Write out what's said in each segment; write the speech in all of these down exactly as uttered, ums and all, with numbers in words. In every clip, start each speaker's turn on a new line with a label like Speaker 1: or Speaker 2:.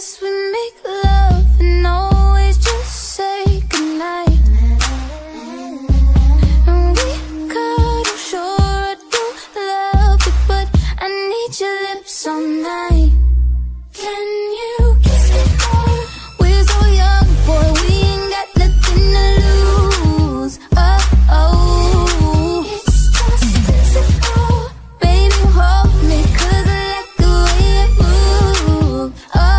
Speaker 1: guess we make love and always just say goodnight. And we cuddle, sure I do love it, but I need your lips all night. Can you kiss me more? We're so young, boy, we ain't got nothing to lose. Oh, oh, it's just physical. Baby, hold me, cause I like the way you move. Oh,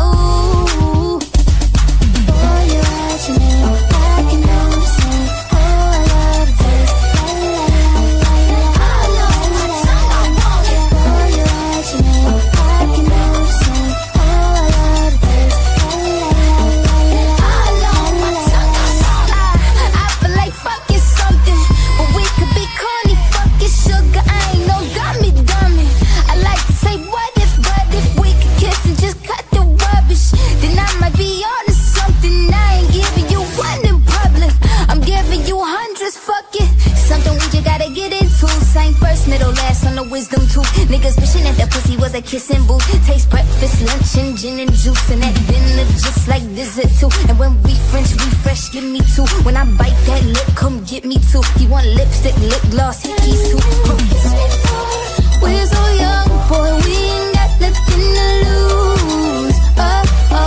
Speaker 1: oh, boy, you're right, your name, I can notice it. Oh, I love the taste. La, la, la, la, la. I know my tongue, I want it. Boy, you're right, your name, I can notice it. Oh, I love the taste. La, la, la, la, la. I know my tongue, I want it. I feel like fucking something, but we could be corny, fucking sugar. I ain't no dummy, dummy. I like to say what if, but if we could kiss and just cut the rubbish, then I might be on to something. I ain't giving you one in public, I'm giving you hundreds, fuck it. Something we just gotta get into. Same first, middle, last on the wisdom tooth. Niggas wishing that the pussy was a kissing booth. Taste breakfast, lunch, and gin and juice, and at dinner just like dessert too. And when we French, we fresh, give me two. When I bite that lip, come get me two. He want lipstick, lip gloss, hickeys too. Huh. Kiss me more. We're so young, boy, we ain't got nothing to lose. Oh,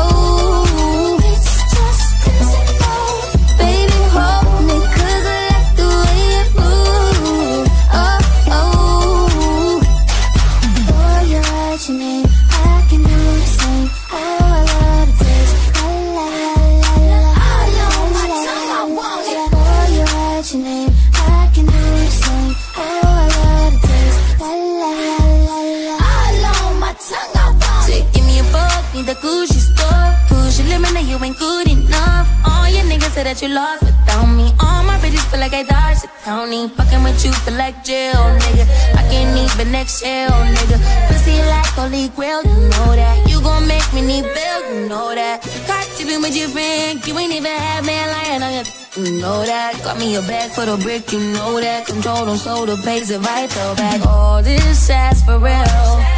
Speaker 1: oh, it's just physical. Baby, hold me, cause I like the way you move. Oh, oh, boy, you're right, your name, I can do the same. Oh, I love the taste. La, la, la, la, la. I know my tongue, I want it. Boy, you're right, your name, I can do the same. Oh, I love the taste. La, la, la, la, la. I know my tongue, I want it. So give me a fuck, need the Gucci store. Push your limit, now you ain't good enough. All your niggas say that you lost without me. All my bitches feel like I dodged the county. Fucking with you feel like jail, nigga. I can't even exhale, nigga. Pussy like holy grail, you know that. You gon' make me need bail, you know that. Caught you been with your friend, you ain't even have man lying on your. You know that. Got me a bag for the brick, you know that. Control don't slow the pace if I throw back. All this ass for real.